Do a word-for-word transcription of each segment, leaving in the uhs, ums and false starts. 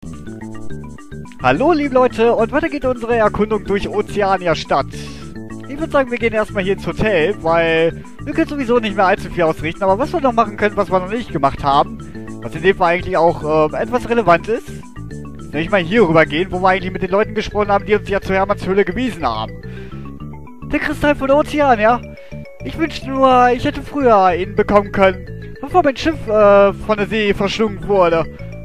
Hallo liebe Leute, und weiter geht unsere Erkundung durch Ozeania-Stadt. Ich würde sagen, wir gehen erstmal hier ins Hotel, weil wir können sowieso nicht mehr allzu viel ausrichten. Aber was wir noch machen können, was wir noch nicht gemacht haben, was in dem Fall eigentlich auch äh, etwas relevant ist, ist nämlich mal hier rüber gehen, wo wir eigentlich mit den Leuten gesprochen haben, die uns ja zu Hermanns Höhle gewiesen haben. Der Kristall von Ozeania. Ich wünschte nur, ich hätte früher ihn bekommen können, bevor mein Schiff äh, von der See verschlungen wurde.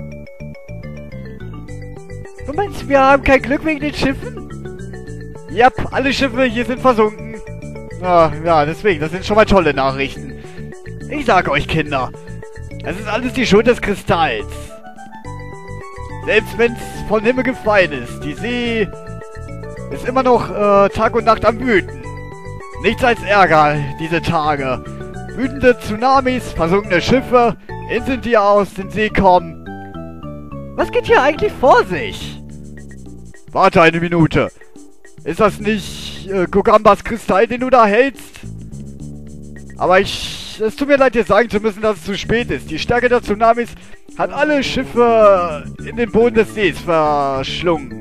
Du meinst, wir haben kein Glück wegen den Schiffen? Yep, alle Schiffe hier sind versunken. Ah, ja, deswegen, das sind schon mal tolle Nachrichten. Ich sage euch, Kinder, es ist alles die Schuld des Kristalls. Selbst wenn es vom Himmel gefallen ist, die See ist immer noch äh, Tag und Nacht am Wüten. Nichts als Ärger, diese Tage. Wütende Tsunamis, versunkene Schiffe, Inseln, die aus den See kommen. Was geht hier eigentlich vor sich? Warte eine Minute. Ist das nicht äh, Gogambas Kristall, den du da hältst? Aber ich... Es tut mir leid, dir sagen zu müssen, dass es zu spät ist. Die Stärke der Tsunamis hat alle Schiffe in den Boden des Sees verschlungen.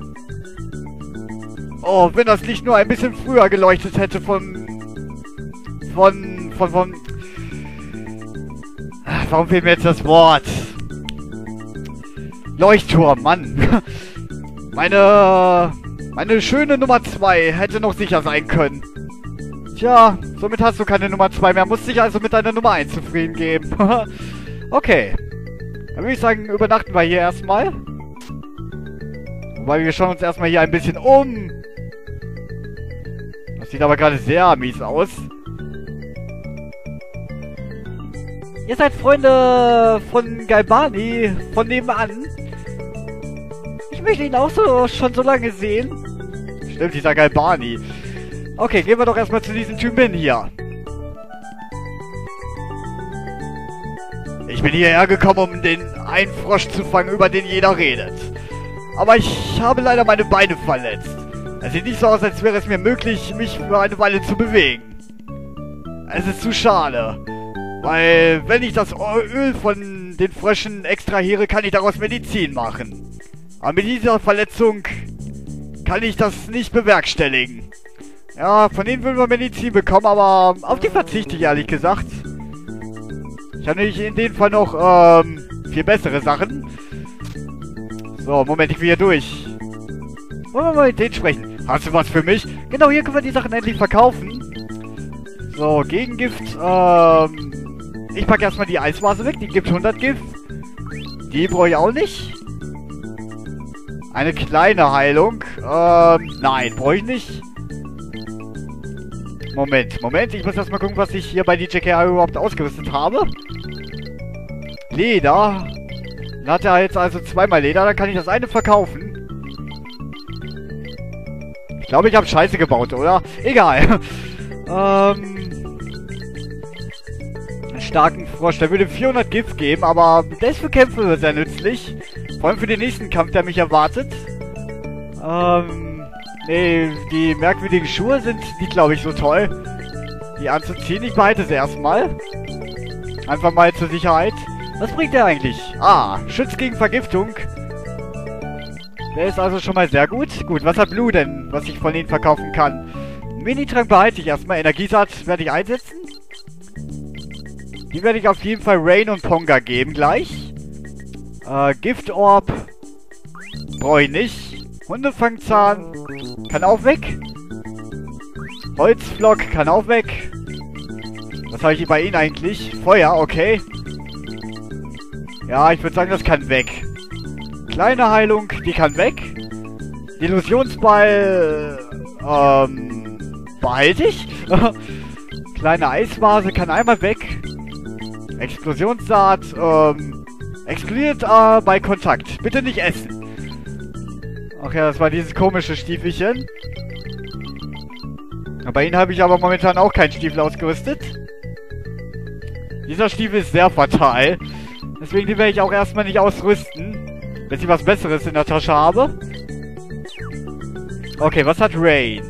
Oh, wenn das Licht nur ein bisschen früher geleuchtet hätte von... Von... Von... von... Warum fehlt mir jetzt das Wort? Leuchtturm, Mann. Meine... Meine schöne Nummer zwei hätte noch sicher sein können. Tja, somit hast du keine Nummer zwei mehr. Musst dich also mit deiner Nummer eins zufrieden geben. Okay. Dann würde ich sagen, übernachten wir hier erstmal. Wobei wir schauen uns erstmal hier ein bisschen um. Das sieht aber gerade sehr mies aus. Ihr seid Freunde von Galbani, von nebenan. Ich möchte ihn auch so schon so lange sehen. Stimmt, dieser Galbani. Okay, gehen wir doch erstmal zu diesem Typen hin hier. Ich bin hierher gekommen, um den einen Frosch zu fangen, über den jeder redet. Aber ich habe leider meine Beine verletzt. Es sieht nicht so aus, als wäre es mir möglich, mich für eine Weile zu bewegen. Es ist zu schade. Weil, wenn ich das Öl von den Fröschen extrahiere, kann ich daraus Medizin machen. Aber mit dieser Verletzung kann ich das nicht bewerkstelligen. Ja, von denen würden wir Medizin bekommen, aber auf die verzichte ich ehrlich gesagt. Ich habe nämlich in dem Fall noch ähm, viel bessere Sachen. So, Moment, ich will hier durch. Wollen wir mal mit denen sprechen? Hast du was für mich? Genau, hier können wir die Sachen endlich verkaufen. So, Gegengift. Ähm, ich packe erstmal die Eisvase weg. Die gibt hundert Gift. Die brauche ich auch nicht. Eine kleine Heilung. Ähm, nein, brauche ich nicht. Moment, Moment. Ich muss erstmal gucken, was ich hier bei D J K R überhaupt ausgerüstet habe. Leder. Dann hat er jetzt also zweimal Leder. Dann kann ich das eine verkaufen. Ich glaube, ich habe Scheiße gebaut, oder? Egal. ähm... Einen starken Frosch. Der würde vierhundert Gift geben, aber der ist für Kämpfe sehr nützlich. Vor allem für den nächsten Kampf, der mich erwartet. Ähm... Nee, die merkwürdigen Schuhe sind nicht, glaube ich, so toll. Die anzuziehen. Ich behalte sie erstmal. Einfach mal zur Sicherheit. Was bringt der eigentlich? Ah, schützt gegen Vergiftung. Der ist also schon mal sehr gut. Gut, was hat Blue denn, was ich von ihnen verkaufen kann? Minitrank behalte ich erstmal. Energiesatz werde ich einsetzen. Die werde ich auf jeden Fall Rain und Ponga geben gleich. Äh, Giftorb brauche ich nicht. Hundefangzahn kann auch weg. Holzflock kann auch weg. Was habe ich bei Ihnen eigentlich? Feuer, okay. Ja, ich würde sagen, das kann weg. Kleine Heilung, die kann weg. Illusionsball, ähm, behalte ich. Kleine Eisvase kann einmal weg. Explosionssaat, ähm, explodiert äh, bei Kontakt. Bitte nicht essen. Ach ja, das war dieses komische Stiefelchen. Bei ihnen habe ich aber momentan auch keinen Stiefel ausgerüstet. Dieser Stiefel ist sehr fatal. Deswegen den werde ich auch erstmal nicht ausrüsten. Bis ich was Besseres in der Tasche habe. Okay, was hat Rain?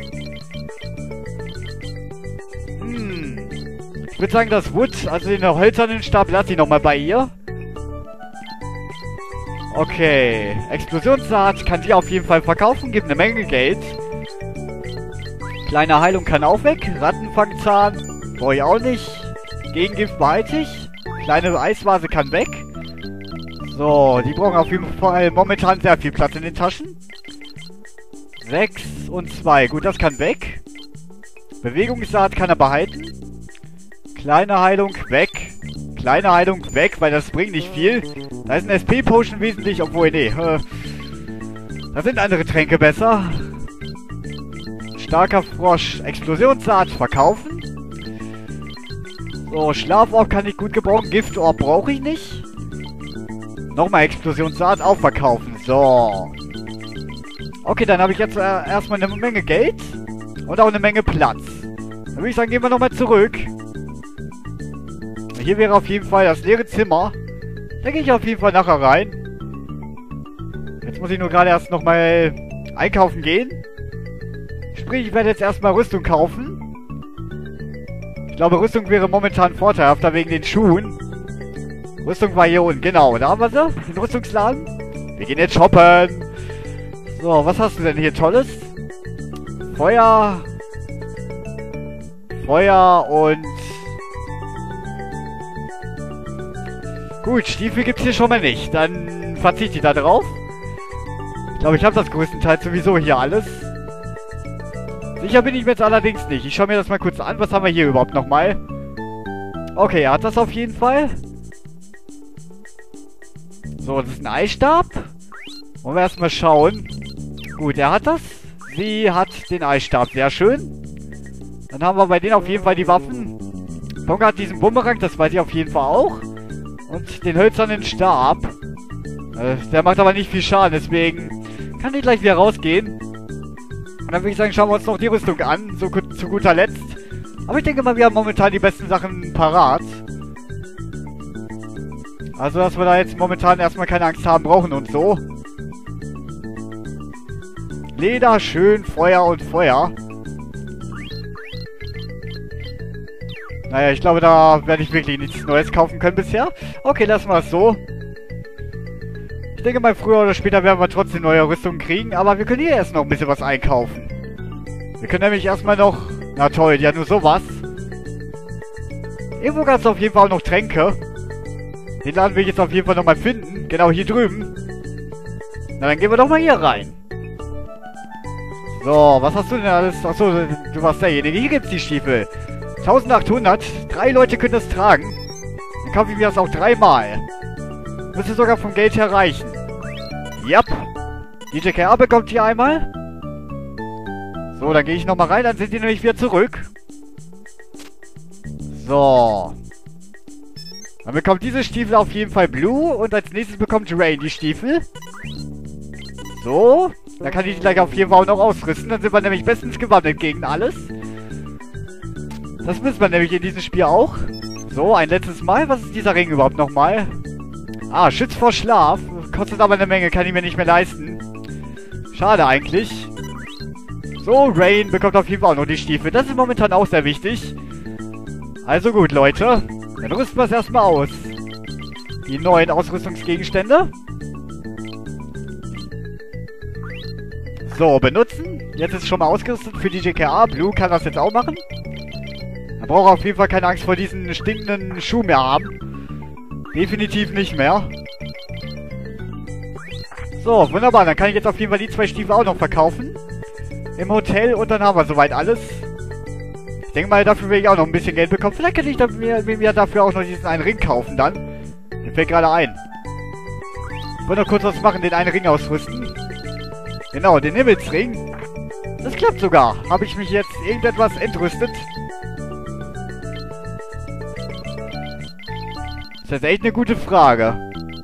Hm. Ich würde sagen, das Wood, also den holzernen Stab, lasse ich nochmal bei ihr. Okay. Explosionssaat kann die auf jeden Fall verkaufen. Gibt eine Menge Geld. Kleine Heilung kann auch weg. Rattenfangzahn brauche ich auch nicht. Gegengift behalte ich. Kleine Eisvase kann weg. So, die brauchen auf jeden Fall momentan sehr viel Platz in den Taschen. sechs und zwei. Gut, das kann weg. Bewegungssaat kann er behalten. Kleine Heilung weg. Kleine Heilung weg, weil das bringt nicht viel. Da ist ein S P-Potion wesentlich, obwohl, nee. Äh, da sind andere Tränke besser. Starker Frosch. Explosionssaat verkaufen. So, Schlaforb kann ich gut gebrauchen. Giftorb brauche ich nicht. Nochmal Explosionssaat auch verkaufen. So. Okay, dann habe ich jetzt äh, erstmal eine Menge Geld. Und auch eine Menge Platz. Dann würde ich sagen, gehen wir nochmal zurück. Hier wäre auf jeden Fall das leere Zimmer. Da gehe ich auf jeden Fall nachher rein. Jetzt muss ich nur gerade erst nochmal einkaufen gehen. Sprich, ich werde jetzt erstmal Rüstung kaufen. Ich glaube, Rüstung wäre momentan vorteilhafter wegen den Schuhen. Rüstung war hier unten. Genau, da haben wir sie. Den Rüstungsladen. Wir gehen jetzt shoppen. So, was hast du denn hier Tolles? Feuer. Feuer und... Gut, Stiefel gibt's hier schon mal nicht. Dann verzichte ich da drauf. Ich glaube, ich habe das größtenteils sowieso hier alles. Sicher bin ich mir jetzt allerdings nicht. Ich schaue mir das mal kurz an. Was haben wir hier überhaupt nochmal? Okay, er hat das auf jeden Fall. So, das ist ein Eisstab. Wollen wir erstmal schauen. Gut, er hat das. Sie hat den Eisstab. Sehr schön. Dann haben wir bei denen auf jeden Fall die Waffen. Tonga hat diesen Bumerang. Das weiß ich auf jeden Fall auch. Und den hölzernen Stab. Äh, der macht aber nicht viel Schaden, deswegen kann ich gleich wieder rausgehen. Und dann würde ich sagen, schauen wir uns noch die Rüstung an, so gut, zu guter Letzt. Aber ich denke mal, wir haben momentan die besten Sachen parat. Also, dass wir da jetzt momentan erstmal keine Angst haben brauchen und so. Leder, schön, Feuer und Feuer. Naja, ich glaube, da werde ich wirklich nichts Neues kaufen können bisher. Okay, lassen wir es so. Ich denke mal, früher oder später werden wir trotzdem neue Rüstungen kriegen. Aber wir können hier erst noch ein bisschen was einkaufen. Wir können nämlich erstmal noch... Na toll, ja nur sowas. Irgendwo gab es auf jeden Fall auch noch Tränke. Den Laden will ich jetzt auf jeden Fall nochmal finden. Genau, hier drüben. Na, dann gehen wir doch mal hier rein. So, was hast du denn alles? Achso, du warst derjenige. Hier gibt's die Stiefel. eintausendachthundert. Drei Leute können das tragen. Dann kaufe ich mir das auch dreimal. Müsste sogar vom Geld her reichen. Yep. D J K R bekommt hier einmal. So, dann gehe ich nochmal rein. Dann sind die nämlich wieder zurück. So. Dann bekommt diese Stiefel auf jeden Fall Blue. Und als nächstes bekommt Rain die Stiefel. So. Dann kann ich die gleich auf jeden Fall auch noch ausrüsten. Dann sind wir nämlich bestens gewappnet gegen alles. Das müssen wir nämlich in diesem Spiel auch. So, ein letztes Mal. Was ist dieser Ring überhaupt nochmal? Ah, Schutz vor Schlaf. Kostet aber eine Menge, kann ich mir nicht mehr leisten. Schade eigentlich. So, Rain bekommt auf jeden Fall auch noch die Stiefel. Das ist momentan auch sehr wichtig. Also gut, Leute. Dann rüsten wir es erstmal aus. Die neuen Ausrüstungsgegenstände. So, benutzen. Jetzt ist es schon mal ausgerüstet für D J K R. Blue kann das jetzt auch machen. Er braucht auf jeden Fall keine Angst vor diesen stinkenden Schuh mehr haben. Definitiv nicht mehr. So, wunderbar. Dann kann ich jetzt auf jeden Fall die zwei Stiefel auch noch verkaufen. Im Hotel und dann haben wir soweit alles. Ich denke mal, dafür will ich auch noch ein bisschen Geld bekommen. Vielleicht kann ich mir, mir dafür auch noch diesen einen Ring kaufen dann. Mir fällt gerade ein. Ich wollte noch kurz was machen, den einen Ring ausrüsten. Genau, den Himmelsring. Das klappt sogar. Habe ich mich jetzt irgendetwas entrüstet? Das ist echt eine gute Frage.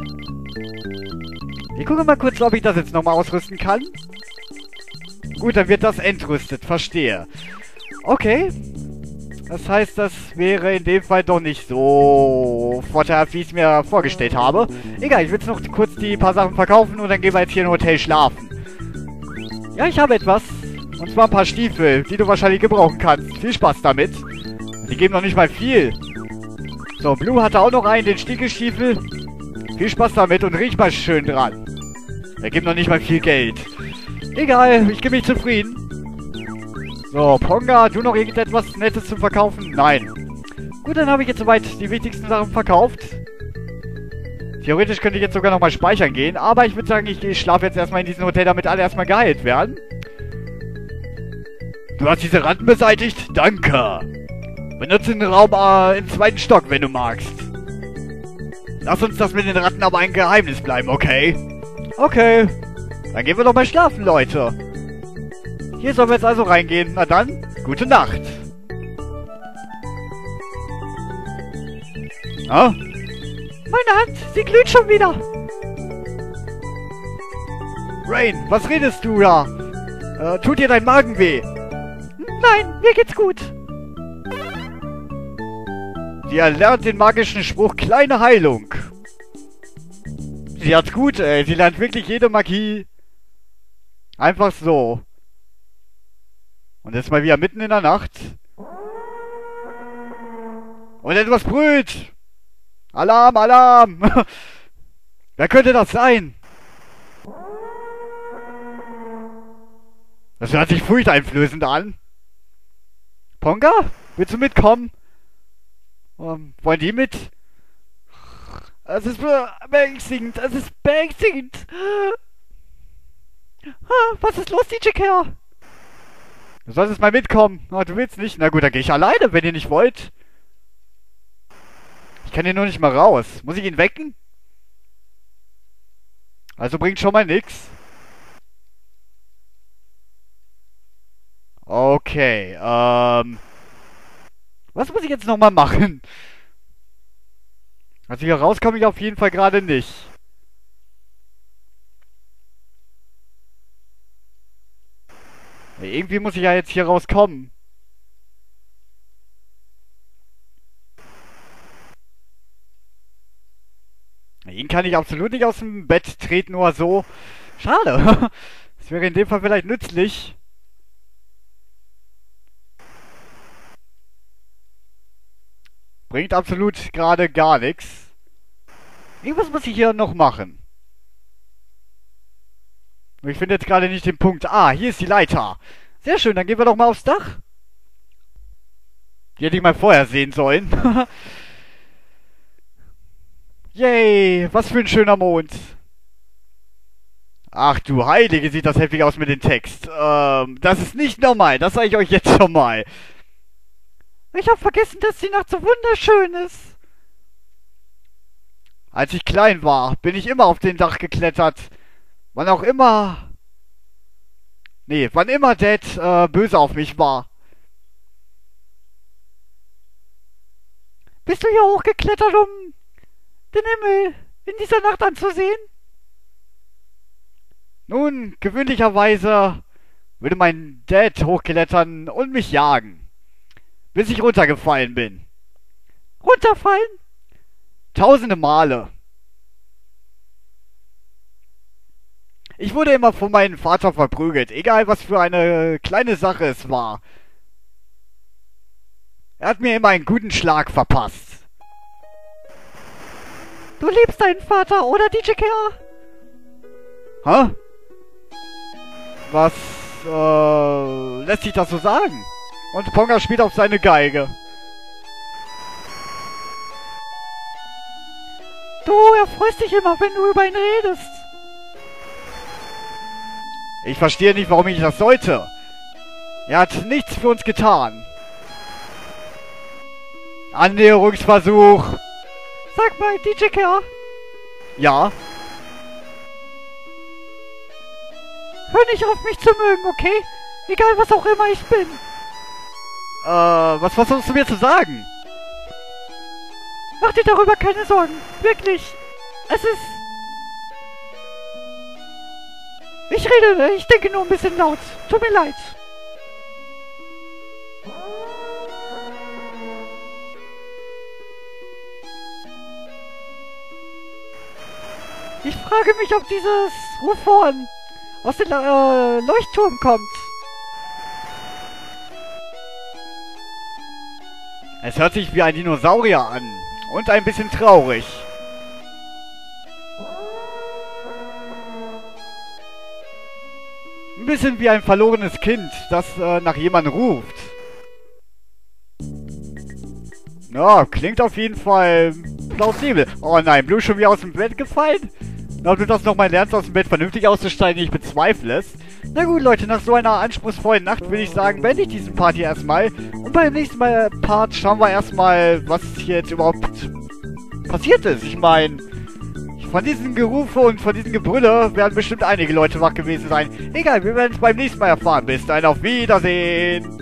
Ich gucke mal kurz, ob ich das jetzt nochmal ausrüsten kann. Gut, dann wird das entrüstet. Verstehe. Okay. Das heißt, das wäre in dem Fall doch nicht so vorteilhaft, wie ich es mir vorgestellt habe. Egal, ich will jetzt noch kurz die paar Sachen verkaufen und dann gehen wir jetzt hier im Hotel schlafen. Ja, ich habe etwas. Und zwar ein paar Stiefel, die du wahrscheinlich gebrauchen kannst. Viel Spaß damit. Die geben noch nicht mal viel. So, Blue hatte auch noch einen, den Stiegelstiefel. Viel Spaß damit und riech mal schön dran. Er gibt noch nicht mal viel Geld. Egal, ich gebe mich zufrieden. So, Ponga, du noch irgendetwas Nettes zum Verkaufen? Nein. Gut, dann habe ich jetzt soweit die wichtigsten Sachen verkauft. Theoretisch könnte ich jetzt sogar nochmal speichern gehen, aber ich würde sagen, ich, ich schlafe jetzt erstmal in diesem Hotel, damit alle erstmal geheilt werden. Du hast diese Ratten beseitigt? Danke. Benutze den Raum äh, im zweiten Stock, wenn du magst. Lass uns das mit den Ratten aber ein Geheimnis bleiben, okay? Okay. Dann gehen wir doch mal schlafen, Leute. Hier sollen wir jetzt also reingehen. Na dann, gute Nacht. Ah? Meine Hand, sie glüht schon wieder. Rain, was redest du da? Äh, tut dir dein Magen weh? Nein, mir geht's gut. Sie erlernt den magischen Spruch Kleine Heilung. Sie hat's gut, ey. Sie lernt wirklich jede Magie. Einfach so. Und jetzt mal wieder mitten in der Nacht. Und etwas brüllt. Alarm, Alarm. Wer könnte das sein? Das hört sich furchteinflößend an. Ponga, willst du mitkommen? Um, wollen die mit? Es ist beängstigend, es ist beängstigend. Ah, was ist los, D J Care? Du solltest mal mitkommen. Oh, du willst nicht? Na gut, dann gehe ich alleine, wenn ihr nicht wollt. Ich kann hier nur nicht mal raus. Muss ich ihn wecken? Also bringt schon mal nix. Okay, ähm... was muss ich jetzt nochmal machen? Also hier raus komme ich auf jeden Fall gerade nicht. Irgendwie muss ich ja jetzt hier rauskommen. Ihn kann ich absolut nicht aus dem Bett treten oder so. Schade. Das wäre in dem Fall vielleicht nützlich. Bringt absolut gerade gar nichts. Irgendwas muss ich hier noch machen. Ich finde jetzt gerade nicht den Punkt. Ah, hier ist die Leiter. Sehr schön, dann gehen wir doch mal aufs Dach. Die hätte ich mal vorher sehen sollen. Yay, was für ein schöner Mond. Ach du Heilige, sieht das heftig aus mit dem Text. Ähm, das ist nicht normal, das sage ich euch jetzt schon mal. Ich habe vergessen, dass die Nacht so wunderschön ist. Als ich klein war, bin ich immer auf den Dach geklettert. Wann auch immer... Nee, wann immer Dad äh, böse auf mich war. Bist du hier hochgeklettert, um den Himmel in dieser Nacht anzusehen? Nun, gewöhnlicherweise würde mein Dad hochklettern und mich jagen. Bis ich runtergefallen bin. Runterfallen? Tausende Male. Ich wurde immer von meinem Vater verprügelt, egal was für eine kleine Sache es war. Er hat mir immer einen guten Schlag verpasst. Du liebst deinen Vater, oder D J K A? Hä? Was, äh, lässt sich das so sagen? Und Ponga spielt auf seine Geige. Du erfreust dich immer, wenn du über ihn redest. Ich verstehe nicht, warum ich das sollte. Er hat nichts für uns getan. Annäherungsversuch. Sag mal, D J K A. Ja? Hör nicht auf mich zu mögen, okay? Egal, was auch immer ich bin. Äh, was, was hast du mir zu sagen? Mach dir darüber keine Sorgen. Wirklich. Es ist... Ich rede, ich denke nur ein bisschen laut. Tut mir leid. Ich frage mich, ob dieses Rufhorn aus dem äh, Leuchtturm kommt. Es hört sich wie ein Dinosaurier an. Und ein bisschen traurig. Ein bisschen wie ein verlorenes Kind, das äh, nach jemandem ruft. Ja, klingt auf jeden Fall plausibel. Oh nein, Blue schon wieder aus dem Bett gefallen? Na, ob du das nochmal lernst, aus dem Bett vernünftig auszusteigen, ich bezweifle es. Na gut, Leute, nach so einer anspruchsvollen Nacht würde ich sagen, beende ich diesen Part hier erstmal. Und beim nächsten Mal Part schauen wir erstmal, was hier jetzt überhaupt passiert ist. Ich meine, von diesen Gerufe und von diesen Gebrülle werden bestimmt einige Leute wach gewesen sein. Egal, wir werden es beim nächsten Mal erfahren. Bis dahin, auf Wiedersehen.